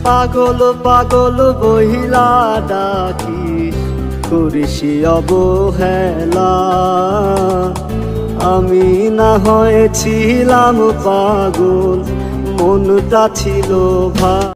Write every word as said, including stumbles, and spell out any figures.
পাগল পাগল বহিলা ডাকি করিসি অবহেলা। আমি না হয়েছিলাম পাগল, মনটা ছিল ভা